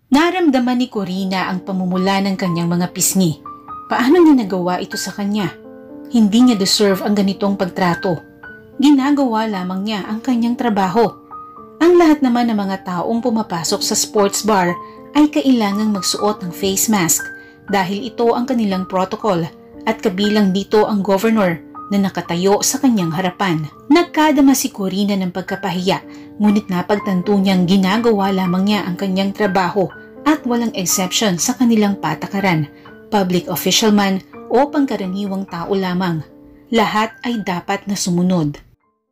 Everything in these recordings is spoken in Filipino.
Naramdaman ni Corina ang pamumula ng kanyang mga pisngi. Paano niya nagawa ito sa kanya? Hindi niya deserve ang ganitong pagtrato. Ginagawa lamang niya ang kanyang trabaho. Ang lahat naman ng mga taong pumapasok sa sports bar ay kailangang magsuot ng face mask dahil ito ang kanilang protocol at kabilang dito ang governor na nakatayo sa kanyang harapan. Nagkadama si Corina ng pagkapahiya, ngunit napagtanto niyang ginagawa lamang niya ang kanyang trabaho at walang exception sa kanilang patakaran, public official man o pangkaraniwang tao lamang. Lahat ay dapat na sumunod.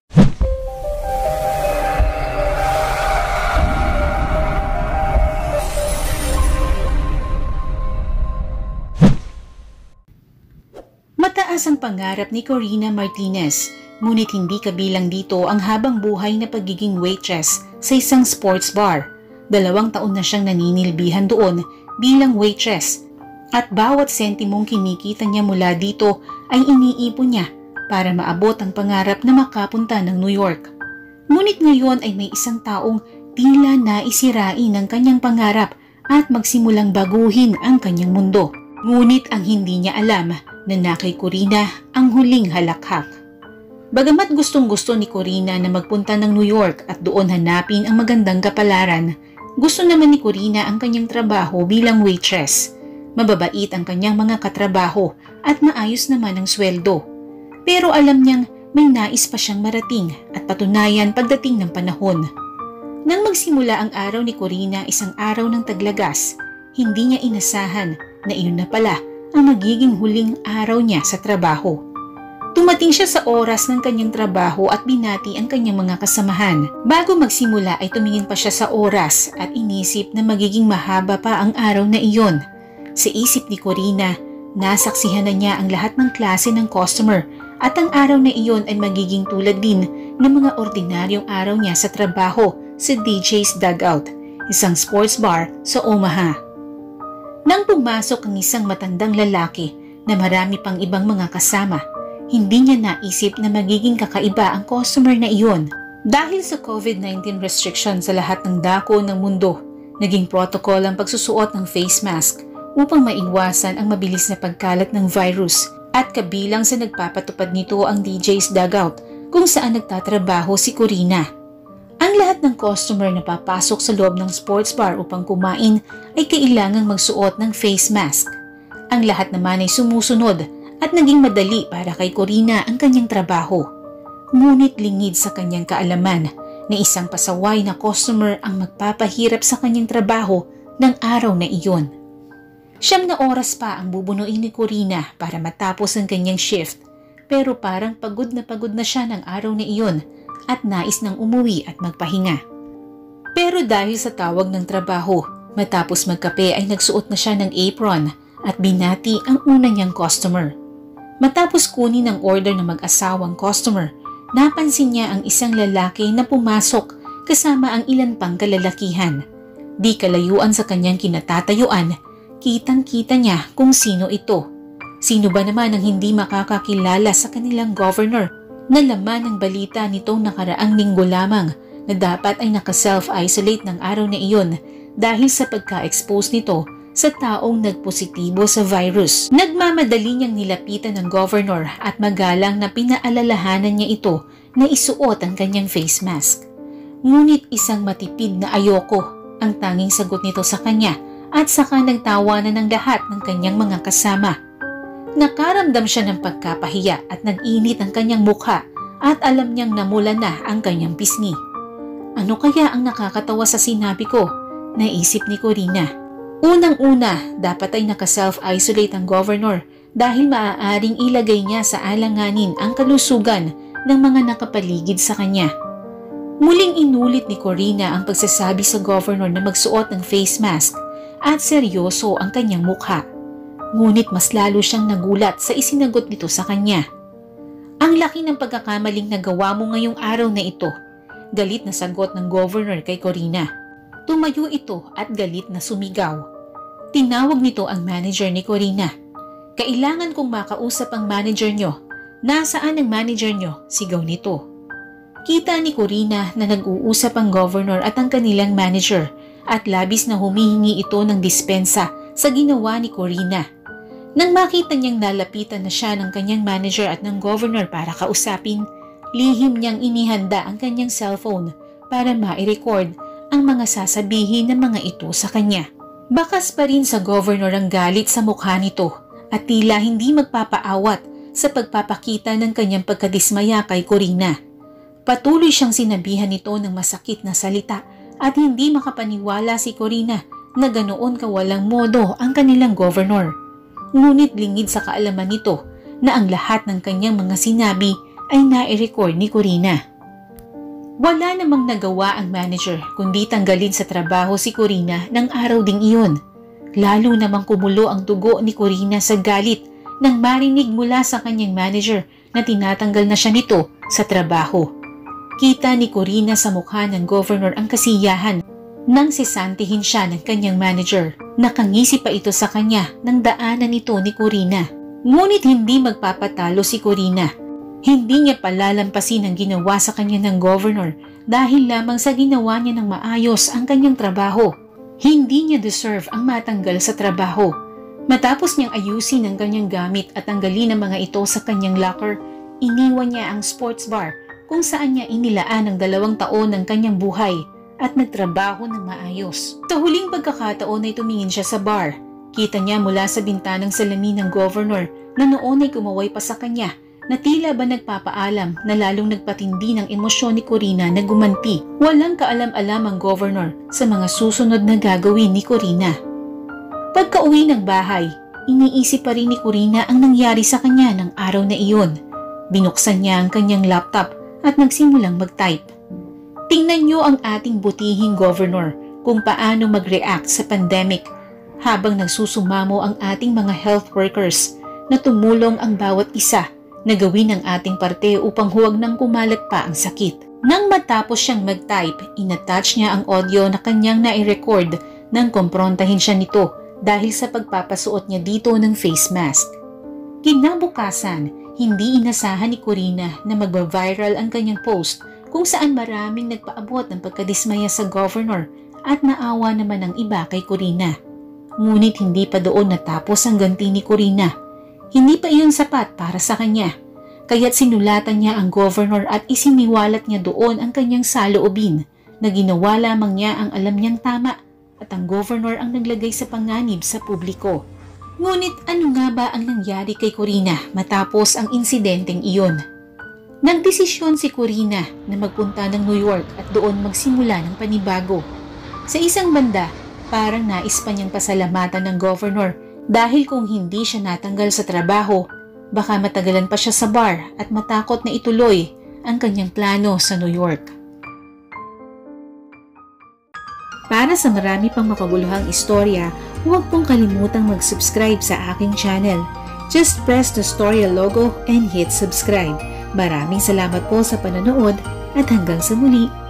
Mataas ang pangarap ni Corina Martinez, ngunit hindi kabilang dito ang habang buhay na pagiging waitress sa isang sports bar. 2 taon na siyang naninilbihan doon bilang waitress at bawat sentimong kinikita niya mula dito ay iniipon niya para maabot ang pangarap na makapunta ng New York. Ngunit ngayon ay may isang taong tila naisirain ang kanyang pangarap at magsimulang baguhin ang kanyang mundo. Ngunit ang hindi niya alam na kay Corina ang huling halakhak. Bagamat gustong-gusto ni Corina na magpunta ng New York at doon hanapin ang magandang kapalaran, gusto naman ni Corina ang kanyang trabaho bilang waitress. Mababait ang kanyang mga katrabaho at maayos naman ang sweldo. Pero alam niyang may nais pa siyang marating at patunayan pagdating ng panahon. Nang magsimula ang araw ni Corina, isang araw ng taglagas, hindi niya inasahan na iyon na pala ang magiging huling araw niya sa trabaho. Tumating siya sa oras ng kanyang trabaho at binati ang kanyang mga kasamahan. Bago magsimula ay tumingin pa siya sa oras at inisip na magiging mahaba pa ang araw na iyon. Sa isip ni Corina, nasaksihan na niya ang lahat ng klase ng customer at ang araw na iyon ay magiging tulad din ng mga ordinaryong araw niya sa trabaho sa DJ's Dugout, isang sports bar sa Omaha. Nang pumasok ang isang matandang lalaki na marami pang ibang mga kasama, hindi niya naisip na magiging kakaiba ang customer na iyon. Dahil sa COVID-19 restriction sa lahat ng dako ng mundo, naging protocol ang pagsusuot ng face mask upang maiwasan ang mabilis na pagkalat ng virus at kabilang sa nagpapatupad nito ang DJ's Dugout kung saan nagtatrabaho si Corina. Ang lahat ng customer na papasok sa loob ng sports bar upang kumain ay kailangang magsuot ng face mask. Ang lahat naman ay sumusunod at naging madali para kay Corina ang kanyang trabaho. Ngunit lingid sa kanyang kaalaman na isang pasaway na customer ang magpapahirap sa kanyang trabaho ng araw na iyon. 9 na oras pa ang bubunuin ni Corina para matapos ang kanyang shift, pero parang pagod na siya ng araw na iyon at nais nang umuwi at magpahinga. Pero dahil sa tawag ng trabaho, matapos magkape ay nagsuot na siya ng apron at binati ang una niyang customer. Matapos kunin ang order ng mag-asawang customer, napansin niya ang isang lalaki na pumasok kasama ang ilan pang kalalakihan. Di kalayuan sa kanyang kinatatayuan, kitang-kita niya kung sino ito. Sino ba naman ang hindi makakakilala sa kanilang governor na laman ng balita nitong nakaraang linggo lamang na dapat ay naka-self-isolate ng araw na iyon dahil sa pagka-expose nito sa taong nagpositibo sa virus. Nagmamadali niyang nilapitan ng governor at magalang na pinaalalahanan niya ito na isuot ang kanyang face mask. Ngunit isang matipid na ayoko ang tanging sagot nito sa kanya at saka nagtawanan ng lahat ng kanyang mga kasama. Nakaramdam siya ng pagkapahiya at nag-init ang kanyang mukha at alam niyang namula na ang kanyang pisngi. Ano kaya ang nakakatawa sa sinabi ko? Naisip ni Corina. Unang-una, dapat ay naka-self-isolate ang governor dahil maaaring ilagay niya sa alanganin ang kalusugan ng mga nakapaligid sa kanya. Muling inulit ni Corina ang pagsasabi sa governor na magsuot ng face mask at seryoso ang kanyang mukha. Ngunit mas lalo siyang nagulat sa isinagot nito sa kanya. Ang laki ng pagkakamaling nagawa mo ngayong araw na ito, galit na sagot ng governor kay Corina. Tumayo ito at galit na sumigaw. Tinawag nito ang manager ni Corina. Kailangan kong makausap ang manager nyo. Nasaan ang manager nyo? Sigaw nito. Kita ni Corina na nag-uusap ang governor at ang kanilang manager at labis na humihingi ito ng dispensa sa ginawa ni Corina. Nang makita niyang nalapitan na siya ng kanyang manager at ng governor para kausapin, lihim niyang inihanda ang kanyang cellphone para ma-record ang mga sasabihin ng mga ito sa kanya. Bakas pa rin sa governor ang galit sa mukha nito at tila hindi magpapaawat sa pagpapakita ng kanyang pagkadismaya kay Corina. Patuloy siyang sinabihan nito ng masakit na salita at hindi makapaniwala si Corina na ganoon kawalang modo ang kanilang governor. Ngunit lingid sa kaalaman nito na ang lahat ng kanyang mga sinabi ay nai-record ni Corina. Wala namang nagawa ang manager kundi tanggalin sa trabaho si Corina ng araw ding iyon. Lalo namang kumulo ang dugo ni Corina sa galit nang marinig mula sa kanyang manager na tinatanggal na siya nito sa trabaho. Kita ni Corina sa mukha ng governor ang kasiyahan nang sisantihin siya ng kanyang manager. Nakangisi pa ito sa kanya ng daanan ito ni Corina. Ngunit hindi magpapatalo si Corina. Hindi niya palalampasin ang ginawa sa kanya ng governor dahil lamang sa ginawa niya ng maayos ang kanyang trabaho. Hindi niya deserve ang matanggal sa trabaho. Matapos niyang ayusin ang kanyang gamit at tanggalin ang mga ito sa kanyang locker, iniwan niya ang sports bar kung saan niya inilaan ang 2 taon ng kanyang buhay at nagtrabaho ng maayos. Sa huling pagkakataon ay tumingin siya sa bar. Kita niya mula sa bintanang salamin ng governor na noon ay kumaway pa sa kanya na tila ba nagpapaalam na lalong nagpatindi ng emosyon ni Corina na gumanti. Walang kaalam-alam ang governor sa mga susunod na gagawin ni Corina. Pagka-uwi ng bahay, iniisip pa rin ni Corina ang nangyari sa kanya ng araw na iyon. Binuksan niya ang kanyang laptop at nagsimulang mag-type. Tingnan niyo ang ating butihing governor kung paano mag-react sa pandemic habang nagsusumamo ang ating mga health workers na tumulong ang bawat isa na gawin ang ating parte upang huwag nang kumalat pa ang sakit. Nang matapos siyang mag-type, inattach niya ang audio na kanyang nai-record nang komprontahin siya nito dahil sa pagpapasuot niya dito ng face mask. Kinabukasan, hindi inasahan ni Corina na magba-viral ang kanyang post kung saan maraming nagpaabot ng pagkadismaya sa governor at naawa naman ang iba kay Corina. Ngunit hindi pa doon natapos ang ganti ni Corina. Hindi pa iyon sapat para sa kanya, kaya't sinulatan niya ang governor at isiniwalat niya doon ang kanyang saloobin na ginawa lamang niya ang alam niyang tama at ang governor ang naglagay sa panganib sa publiko. Ngunit ano nga ba ang nangyari kay Corina matapos ang insidenteng iyon? Nagdesisyon si Corina na magpunta ng New York at doon magsimula ng panibago. Sa isang banda, parang nais pa niyang pasalamatan ng governor dahil kung hindi siya natanggal sa trabaho, baka matagalan pa siya sa bar at matakot na ituloy ang kanyang plano sa New York. Para sa marami pang makabuluhang istorya, huwag pong kalimutang mag-subscribe sa aking channel. Just press the Storya logo and hit subscribe. Maraming salamat po sa panonood at hanggang sa muli.